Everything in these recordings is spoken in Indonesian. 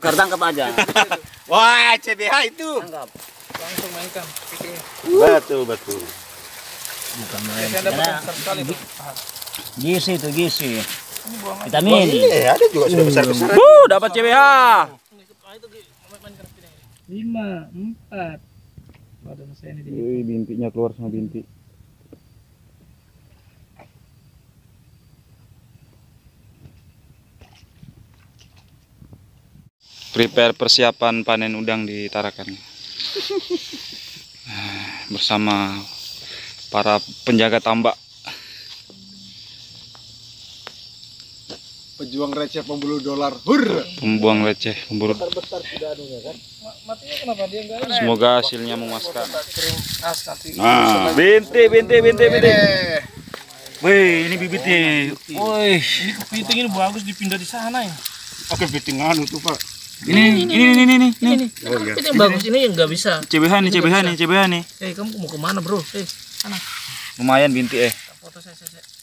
Tangkap aja. Wah, CBH itu. Tangkap. Langsung mainkan kepitingnya. Betul, betul. Bukan main. Biasanya dapat yang besar sekali tuh. Gizi itu gizi. Ini buang aja. Vitamin. Iya, ada juga sudah besar-besar. Dapat CBH. Itu mainkan kepitingnya. 5, 4. Ada saya ini di. Wih, bintinya keluar sama binti. Prepare persiapan panen udang di Tarakan bersama para penjaga tambak. Pejuang receh pemburu dolar. Hur. Pembuang receh, pemburu. Besar sudah anunya kan. Matinya kenapa dia enggak ada? Semoga hasilnya memuaskan. Kering as nanti. Nah, binti. Wih, ini bibitnya. Wih, Ini kepiting ini bagus dipindah di sana ya. Oke, fittingan itu, Pak. ini. Oh iya. Kepiting bagus ini yang nggak bisa. CBH nih. Kamu mau kemana bro? Sana. Lumayan binti Foto saya.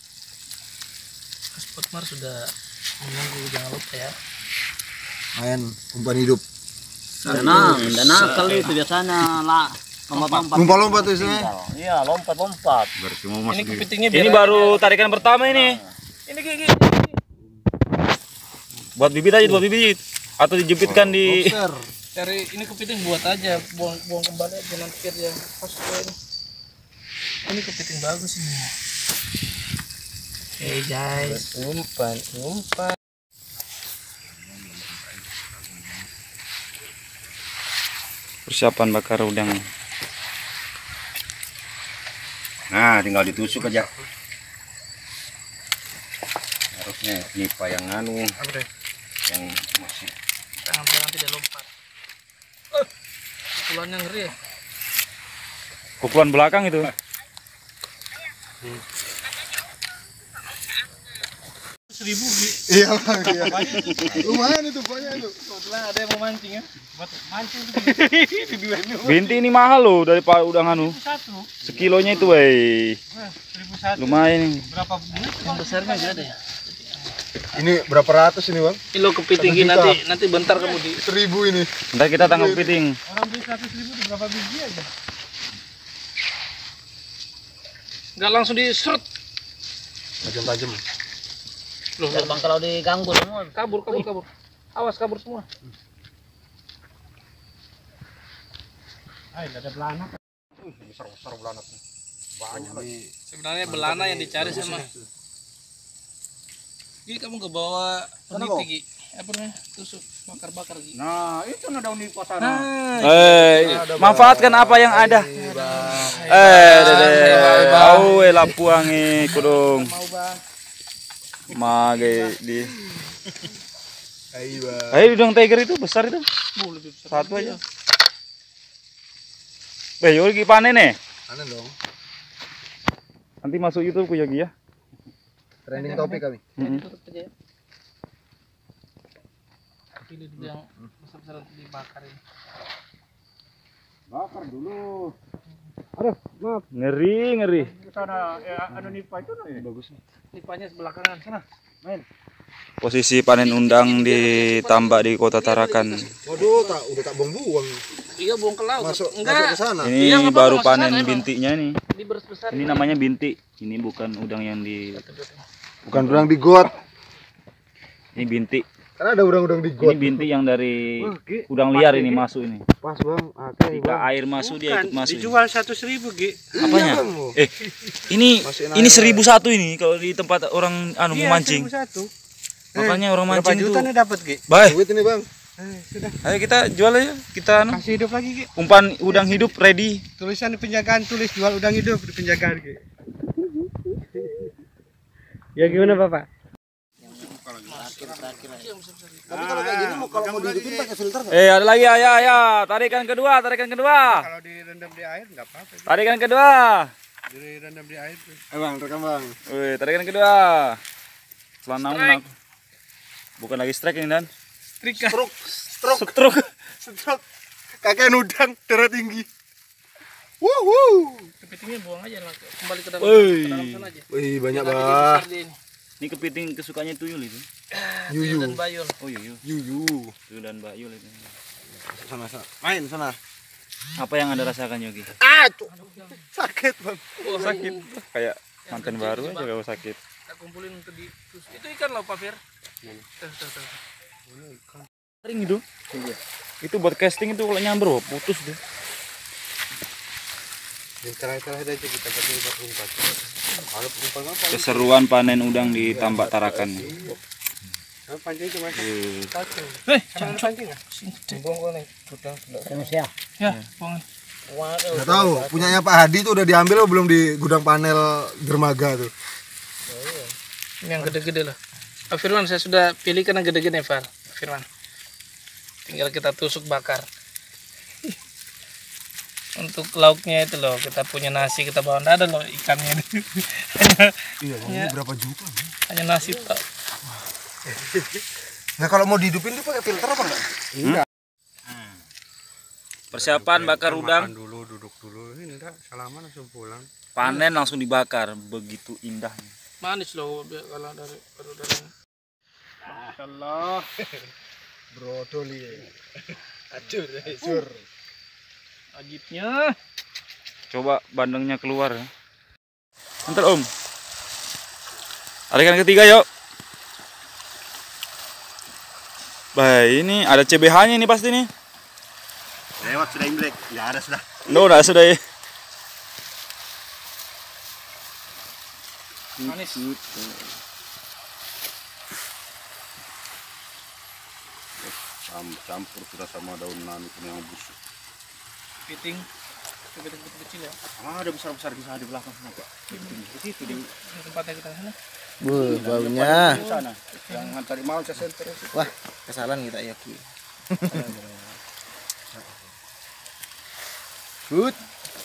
Mas Potmar sudah menunggu, jangan lupa ya. Main umpan hidup. Tenang, dan nakal itu biasanya lah. Lompat-lompat. Lompat-lompat tuh isinya. Iya, lompat-lompat. Berarti mau Ini masuk di kepitingnya Ini baru tarikan pertama ini. Ini gigi. Buat bibit atau dijepitkan di Cari ini kepiting buat aja, buang kembali aja nanti dia pas ini. Ini kepiting bagus ini. Oke guys, umpan. persiapan bakar udang. Nah, tinggal ditusuk aja. Harusnya nipa yang yang masih. Jangan saya nanti dia lompat. Pukulannya ngeri ya. Pukulan belakang itu. Seribu Iya, Bang. Iya. Lumayan itu banyak itu. Kebetulan ada yang mau mancing ya. Buat mancing Binti ini mahal loh daripada udang anu. satu. Sekilonya itu, wey. 1.001. Lumayan ini. Berapa bunyi? Yang besarnya enggak ada ya? Ini berapa ratus ini, Bang? Kilo kepiting 1 juta. nanti bentar kamu di 1000 ini. Ntar kita tangkap kepiting. orang beli 100.000 tuh berapa biji aja? Enggak langsung diserut. Tajam-tajam. Loh, Bang kalau diganggu semua. kabur. Awas kabur semua. Ada belanak. Besar-besar belanaknya. Banyak lagi. Sebenarnya belana yang dicari sama. Gi, kamu ke bawah peniti, Gi. Apa namanya? Tusuk bakar-bakar, Gi. Nah, itu ada di pasar. Manfaatkan apa yang ada. Tahu lampuangi kudung. Mau, Bang. Mage di. Ayo, Bang. Ayo udang tiger itu besar itu. Lebih besar. Satu aja. Yo lagi panen nih. Panen dong. Nanti masuk YouTube ku Yogi ya. Trending topik kami. Tutup aja ya. Pilih dulu yang besar-besar nanti dibakar ini. Bakar dulu. Ngeri. Sana anu nipa itu Bagus nih. Nipanya sebelah kanan sana. Main. Posisi panen undang di tambak di Kota Tarakan. Waduh, udah tak buang-buang. Iya, buang ke laut. Masuk Enggak. ke sana. Ini Iya, nggak baru apa-apa, panen masuk sana, bintinya nih. Diberes-besar. Ini namanya binti. Ini bukan udang yang di. Bukan udang di got. Ini binti. Karena ada udang-udang di Ini got. binti yang dari udang liar ini masuk ini. Pas, Bang. Oke, Ketika air masuk dia ikut masuk. Dijual 100.000, Gi. Apanya? Ini 1.001 ini kalau di tempat orang anu mau mancing. 1.001. Makanya orang Berapa mancing juta itu. nih dapat, Gi? Baik, Duit ini, Bang. Sudah. ayo kita jual aja. Kita anu Kasih hidup lagi, Gi. umpan udang hidup ready. Tulisan di penjagaan, tulis jual udang hidup di penjagaan, Gi. Ya gimana, Bapak? Tapi kalau kayak gini kalau mau dihidupin pakai filter nggak? Ada lagi ya. Tarikan kedua. Kalau direndam di air enggak apa-apa. Tarikan kedua. Direndam di air. Bang, rekam, Bang. Wih, tarikan kedua. Selanang. Bukan lagi strike ini dan. Stroke. Kakek udang darah tinggi. Wuhu. Kepitingnya buang aja lah, kembali ke dalam, Wih. ke dalam sana aja. Wih, banyak, Nanti dia Bang. besar dia ini. Ini kepiting kesukaannya tuyul itu. Tuyul dan bayul. Oh yuyu. Yuyu. Tuyul dan bayul itu. Sana. Main sana. Apa yang Anda rasakan Yogi? Sakit, Bang. Oh, Sakit. Kayak mantan baru aja kalau sakit. Kita kumpulin untuk itu ikan loh Pak Fir. Tuh. Ring itu. Itu buat casting itu kalau nyamber putus deh. Yang terakhir aja kita buat umpan. Kalau umpan apa? Keseruan panen udang di Tambak Tarakan. Pancing cuma satu. Jangan pancing ah. Buang kau nih. Udang. Ya, buang. Nggak tahu, punyanya Pak Hadi tuh udah diambil belum di gudang panel dermaga tuh. Ini yang gede-gede lah. Pak Firman, saya sudah pilih karena gede-gede Pak Firman. Tinggal kita tusuk bakar. Untuk lauknya itu loh, kita punya nasi, kita bawa nggak ada loh ikannya. Iya, ini berapa juta? Hanya nasi Pak. Nah kalau mau dihidupin tuh pakai filter apa enggak? Enggak. Persiapan bakar udang, Makan dulu, duduk dulu. Ini enggak salaman langsung pulang. panen langsung dibakar, begitu indah. Manis loh kalau dari Allah. Brodoli. acur. Ajibnya. Coba bandengnya keluar ya. Ntar Om. Tarikan ketiga yuk. Baik, ini ada CBH-nya ini pasti nih. Lewat sudah Imlek, ya ada sudah. Udah sudah ya. Manis. Campur sudah sama daun nani yang busuk. Kepiting kecil ya. Ada besar-besar di sana di belakang sana, Pak. Di situ di Tempatnya kita sana. Baunya. sana. Yang tadi mau saya senter. Wah, kesalahan kita Yogi. Good.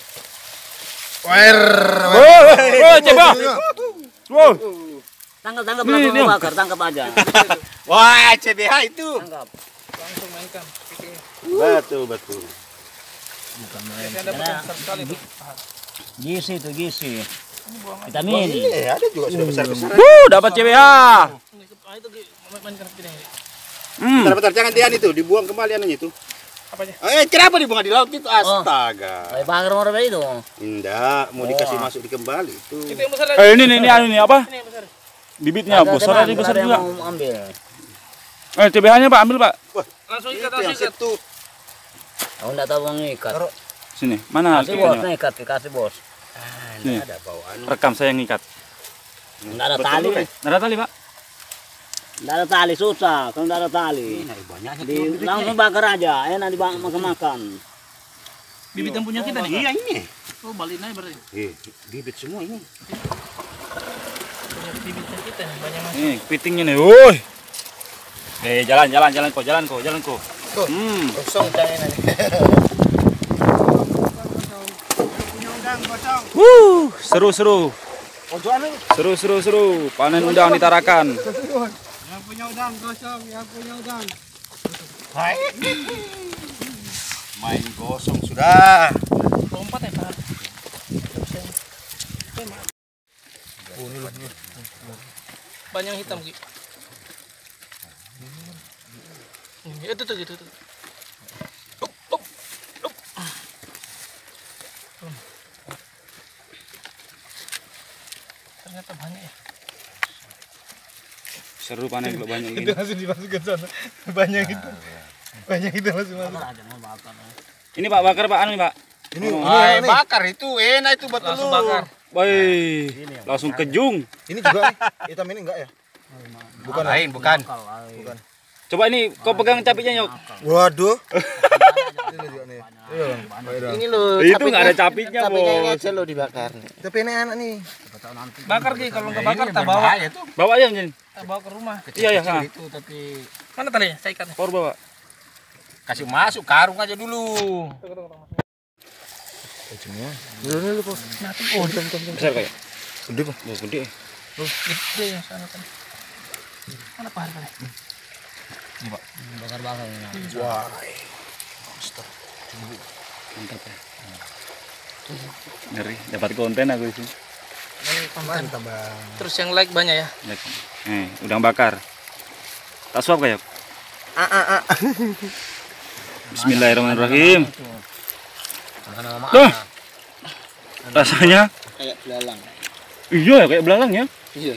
Coba. Wow. Tangkap langsung bakar, tangkap aja. Wah, CBH itu. Tangkap. Langsung mainkan kepitingnya. Betul. Biasanya dapat yang besar sekali tuh. Gizi itu gizi. Vitamin. Iya, ada juga sudah besar-besar. Dapat CBH. Itu mainkan kepitingnya. Bentar, jangan dian itu, dibuang kembali anunya itu. Apanya? Kenapa dibuang di laut itu? Astaga. Kayak bakar orang itu. Enggak, mau dikasih masuk di kembali itu. Itu yang besar lagi. Ini anu nih apa? Ini yang besar. Bibitnya besar ada besar ada juga. yang mau ambil. CBH-nya Pak, ambil Pak. Langsung ikat, Itu langsung yang ikat. situ. Aku enggak tahu mengikat. Sini, mana Kasih bos, ikannya? ngikat, kasih bos. Sini. Ada bawaan. Rekam saya yang ngikat. Enggak ada tali. Nggak ada tali Pak. Enggak ada tali susah, kalau enggak ada tali. Langsung bakar aja, enak dimakan-makan. Bibit yang punya kita nih. Iya ini. Oh, balik aja berarti. Bibit semua ini. Punya bibitnya kita nih, banyak masuk. Nih, kepitingnya nih. Woi. Jalan kok. Kosong jangan ini. Seru. Seru. Panen udang di Tarakan. Yang punya udang kosong, yang punya udang. Main gosong sudah. Lompat ya, Pak. Banyak hitam, Ki. Itu tuh gitu. Up. Ternyata banyak ya. Seru panen kalau banyak gini. Langsung dimasukkan sana. Banyak itu. Banyak itu masuk. Ini Pak bakar Pak anu nih Pak. Ini nih. Bakar itu enak itu buat Langsung telur. bakar. Woi, langsung kejung. Ini juga nih. Hitam ini enggak ya? Bukan lain, bukan. Coba ini kau pegang capitnya Yok. Waduh. Ini juga nih. Ini loh. Itu nggak ada capitnya Capitnya ini Bos. aja lo dibakar. Tapi ini enak nih. Bakar, Ki. Kalau nggak bakar, tak bawa. Bawa aja Jen. Tak bawa ke rumah. Iya sana. Itu tapi Mana talinya? Saya ikatnya. Por bawa. kasih masuk karung aja dulu. Besar kayak. Gede, Pak. Oh, gede. Gede yang sana kan. Mana Pak tadi? Bakar-bakar. Wah. Mantap ya. Ngeri, dapat konten aku di sini. Mantap bang. Terus yang like banyak ya. Udang bakar. Tak suap kayak. Bismillahirrahmanirrahim. Tuh. Rasanya Kayak belalang. iya kayak belalang ya. Iya.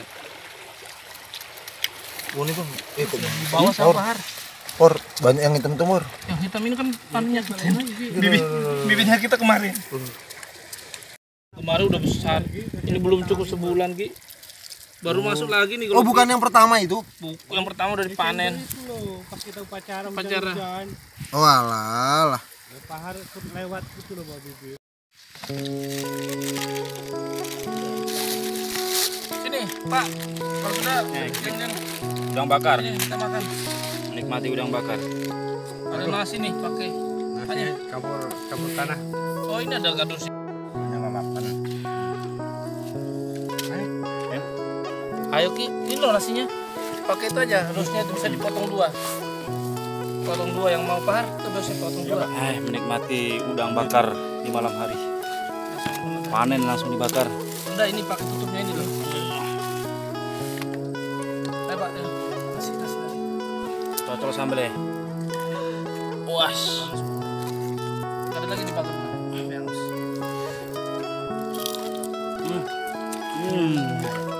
Oh ini bang. Di bawah sama Bahar. Por banyak yang hitam tumur. Yang hitam ini kan panunya kecil lagi. Bibitnya kita kemarin. Kemarin udah besar. Ini belum cukup sebulan Ki. Baru masuk lagi nih. Oh bukan yang pertama itu? Yang pertama udah dipanen. Pas kita upacara Upacara. Oh alah. Pahar lewat gitu loh Pak Bibit. Sini Pak. Kalau sudah kenyang. Udang bakar. Ini kita makan. Nikmati udang bakar. Ada nasi nih pakai. Apanya? Campur tanah. Oh ini ada gado sih. Lalapan. Ayo Ki, ini loh nasinya. Pakai itu aja, harusnya itu bisa dipotong dua. Potong dua yang mau Bahar, itu bisa potong dua. Menikmati udang bakar di malam hari. Panen langsung dibakar. Udah ini pakai tutupnya ini loh. Ayo Pak, kasih lagi. Cocok sambal ya. Puas. Ada lagi di pakai. Yang